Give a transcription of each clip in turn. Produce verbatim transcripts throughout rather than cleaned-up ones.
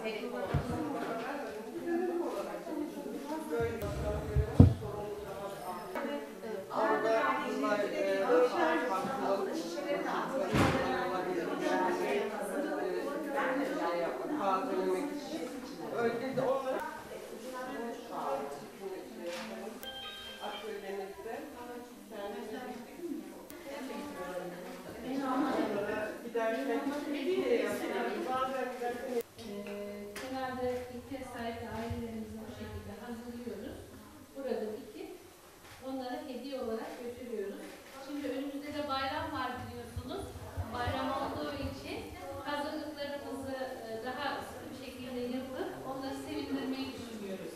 Genelde ihtiyaç sahibi ailelerimizi bu şekilde hazırlıyoruz. Burada dikip onlara hediye olarak götürüyoruz. Şimdi önümüzde de bayram var biliyorsunuz. Bayram olduğu için hazırlıklarımızı daha sıkı bir şekilde yapıp onları sevindirmeyi düşünüyoruz.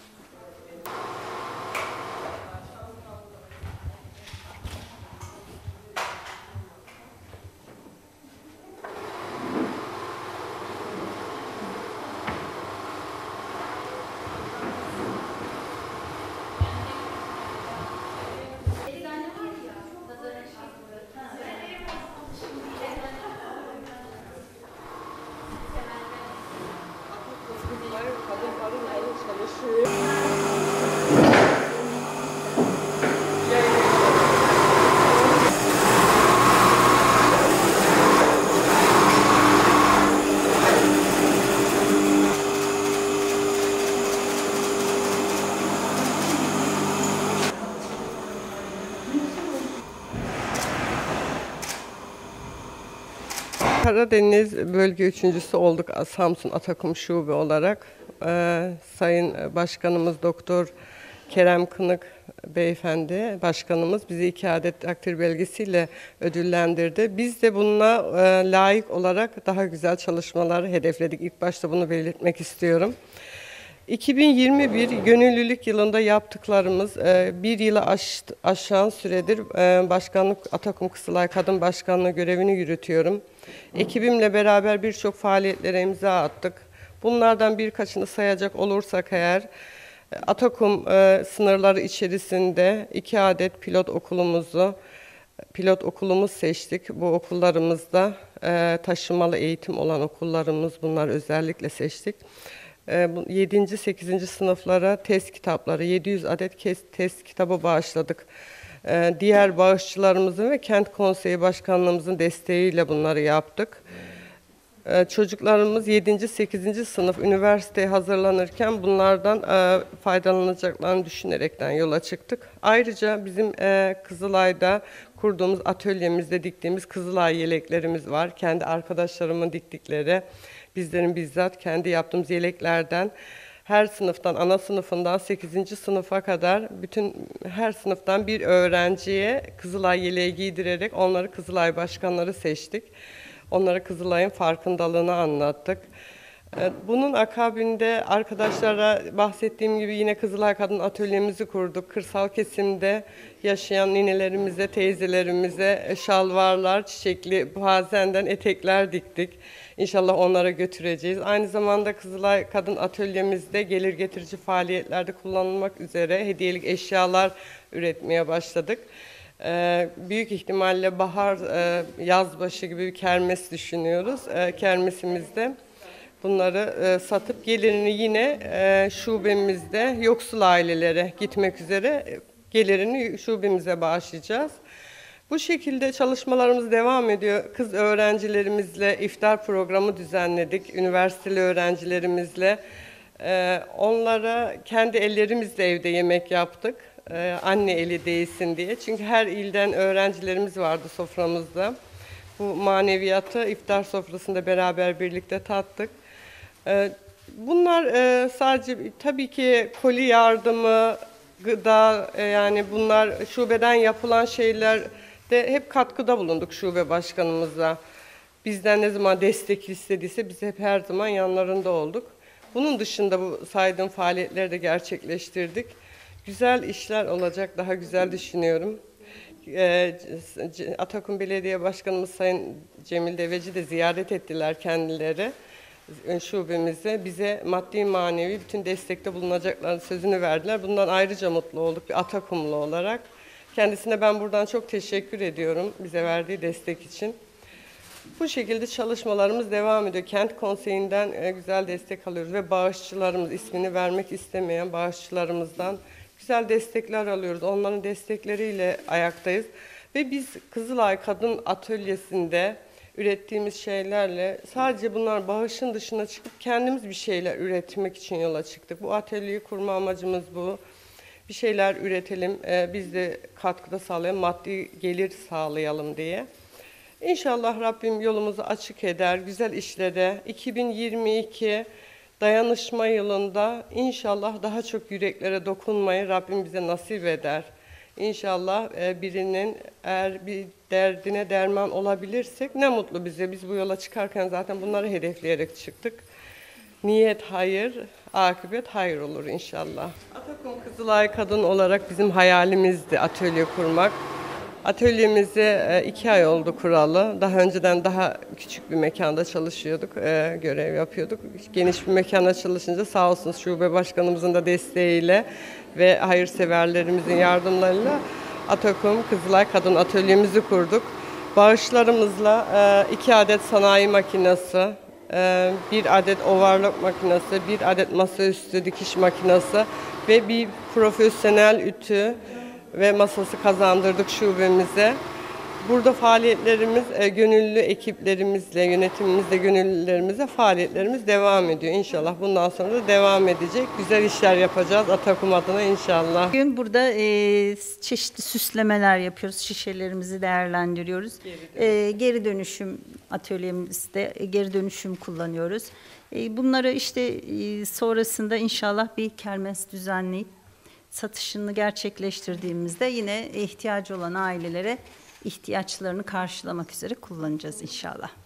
Karadeniz Bölge Üçüncüsü olduk Samsun Atakum Şube olarak. Ee, Sayın Başkanımız Doktor Kerem Kınık Beyefendi Başkanımız bizi iki adet takdir belgesiyle ödüllendirdi. Biz de bununla e, layık olarak daha güzel çalışmaları hedefledik. İlk başta bunu belirtmek istiyorum. iki bin yirmi bir gönüllülük yılında yaptıklarımız bir yılı aş, aşan süredir başkanlık Atakum Kızılay Kadın Başkanlığı görevini yürütüyorum. Ekibimle beraber birçok faaliyetlere imza attık. Bunlardan birkaçını sayacak olursak eğer Atakum sınırları içerisinde iki adet pilot okulumuzu pilot okulumuz seçtik. Bu okullarımızda taşımalı eğitim olan okullarımız bunlar özellikle seçtik. yedinci sekizinci sınıflara test kitapları, yedi yüz adet test kitabı bağışladık. Diğer bağışçılarımızın ve Kent Konseyi Başkanlığımızın desteğiyle bunları yaptık. Çocuklarımız yedinci sekizinci sınıf üniversiteye hazırlanırken bunlardan faydalanacaklarını düşünerekten yola çıktık. Ayrıca bizim Kızılay'da kurduğumuz atölyemizde diktiğimiz Kızılay yeleklerimiz var. Kendi arkadaşlarımın diktikleri. Bizlerin bizzat kendi yaptığımız yeleklerden her sınıftan, ana sınıfından sekizinci sınıfa kadar bütün her sınıftan bir öğrenciye Kızılay yeleği giydirerek onları Kızılay başkanları seçtik. Onlara Kızılay'ın farkındalığını anlattık. Bunun akabinde arkadaşlara bahsettiğim gibi yine Kızılay Kadın Atölyemizi kurduk. Kırsal kesimde yaşayan ninelerimize, teyzelerimize şalvarlar, çiçekli bazenden etekler diktik. İnşallah onlara götüreceğiz. Aynı zamanda Kızılay Kadın Atölyemizde gelir getirici faaliyetlerde kullanılmak üzere hediyelik eşyalar üretmeye başladık. Ee, büyük ihtimalle bahar, e, yazbaşı gibi bir kermes düşünüyoruz. E, kermesimizde bunları e, satıp gelirini yine e, şubemizde yoksul ailelere gitmek üzere e, gelirini şubemize bağışlayacağız. Bu şekilde çalışmalarımız devam ediyor. Kız öğrencilerimizle iftar programı düzenledik. Üniversiteli öğrencilerimizle. Ee, onlara kendi ellerimizle evde yemek yaptık. Ee, anne eli değsin diye. Çünkü her ilden öğrencilerimiz vardı soframızda. Bu maneviyatı iftar sofrasında beraber birlikte tattık. Ee, bunlar e, sadece tabii ki koli yardımı, gıda, e, yani bunlar şubeden yapılan şeyler de hep katkıda bulunduk şube başkanımıza. Bizden ne zaman destek istediyse biz hep her zaman yanlarında olduk. Bunun dışında bu saydığım faaliyetleri de gerçekleştirdik. Güzel işler olacak, daha güzel düşünüyorum. Atakum Belediye Başkanımız Sayın Cemil Deveci de ziyaret ettiler kendileri şubemize. Bize maddi manevi bütün destekte bulunacaklarını sözünü verdiler. Bundan ayrıca mutlu olduk bir Atakumlu olarak. Kendisine ben buradan çok teşekkür ediyorum bize verdiği destek için. Bu şekilde çalışmalarımız devam ediyor. Kent Konseyi'nden e, güzel destek alıyoruz ve bağışçılarımız, ismini vermek istemeyen bağışçılarımızdan güzel destekler alıyoruz. Onların destekleriyle ayaktayız. Ve biz Kızılay Kadın Atölyesi'nde ürettiğimiz şeylerle sadece bunlar bağışın dışına çıkıp kendimiz bir şeyler üretmek için yola çıktık. Bu atölyeyi kurma amacımız bu. Bir şeyler üretelim, e, biz de katkıda sağlayalım, maddi gelir sağlayalım diye. İnşallah Rabbim yolumuzu açık eder, güzel işlere. iki bin yirmi iki dayanışma yılında inşallah daha çok yüreklere dokunmayı Rabbim bize nasip eder. İnşallah birinin eğer bir derdine derman olabilirsek ne mutlu bize. Biz bu yola çıkarken zaten bunları hedefleyerek çıktık. Niyet hayır, akıbet hayır olur inşallah. Atakum Kızılay Kadın olarak bizim hayalimizdi atölye kurmak. Atölyemizi iki ay oldu kuralı. Daha önceden daha küçük bir mekanda çalışıyorduk, görev yapıyorduk. Geniş bir mekanda çalışınca sağ olsun şube başkanımızın da desteğiyle ve hayırseverlerimizin yardımlarıyla Atakum Kızılay Kadın Atölyemizi kurduk. Bağışlarımızla iki adet sanayi makinesi, bir adet overlock makinesi, bir adet masaüstü dikiş makinesi ve bir profesyonel ütü ve masası kazandırdık şubemize. Burada faaliyetlerimiz e, gönüllü ekiplerimizle, yönetimimizle, gönüllülerimizle faaliyetlerimiz devam ediyor. İnşallah bundan sonra da devam edecek. Güzel işler yapacağız Atakum adına inşallah. Bugün burada e, çeşitli süslemeler yapıyoruz, şişelerimizi değerlendiriyoruz. Geri, dönüşüm. E, geri dönüşüm atölyemizde e, geri dönüşüm kullanıyoruz. E, bunları işte e, sonrasında inşallah bir kermes düzenleyip satışını gerçekleştirdiğimizde yine ihtiyacı olan ailelere ihtiyaçlarını karşılamak üzere kullanacağız inşallah.